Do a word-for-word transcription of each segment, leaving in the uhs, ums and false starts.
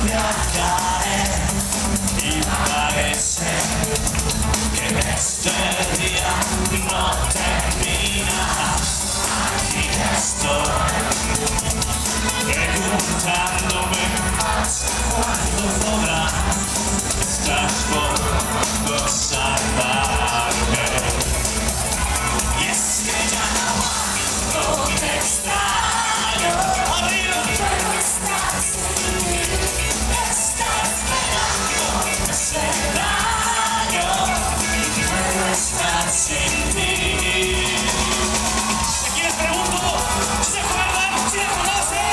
a caer y parece que este día no termina. Aquí estoy preguntándome cuándo podrá estar por salvarme. Y es que ya no aguanto, te extraño. Arriba. Pero estás en mí, estás esperando ese daño. Puedo estar sin ti. Aquí les pregunto, ¿se acuerdan? ¿Se conocen?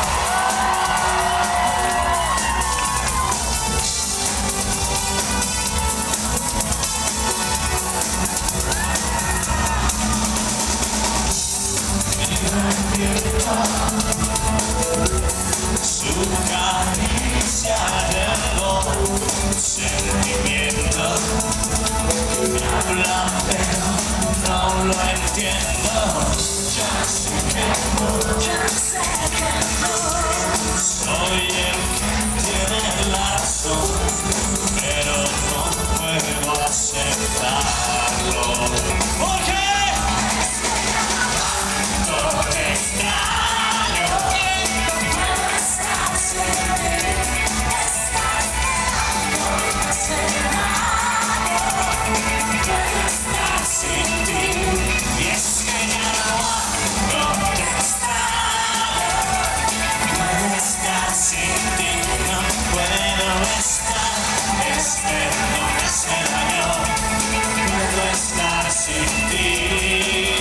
Su caricia heredó un sentimiento que me habla pero no lo entiendo. Ya sé que no, ya sé que no soy el que tiene la razón, pero no puedo aceptarlo. ¿Por qué? Te extraño. Puedo estar sin ti, estás esperando ese daño. Puedo estar sin ti, y es que ya no aguanto, te extraño. Puedo estar sin ti, no puedo estar, espero ese daño. Puedo estar sin ti.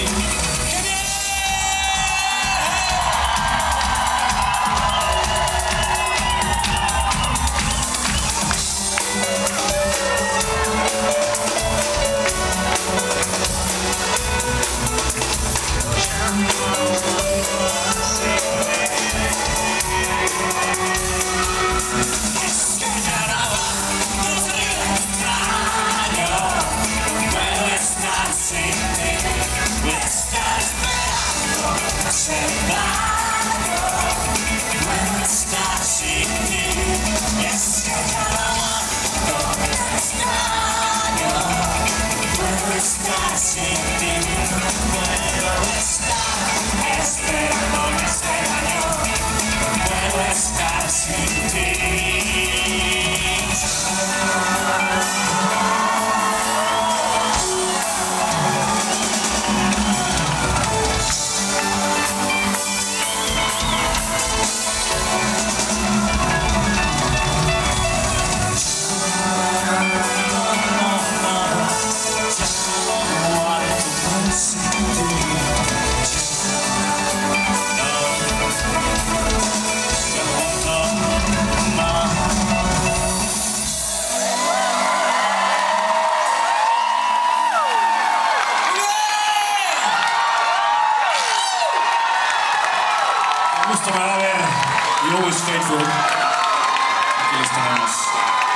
Gusto me va a ver, you always faithful. Aquí les tenemos.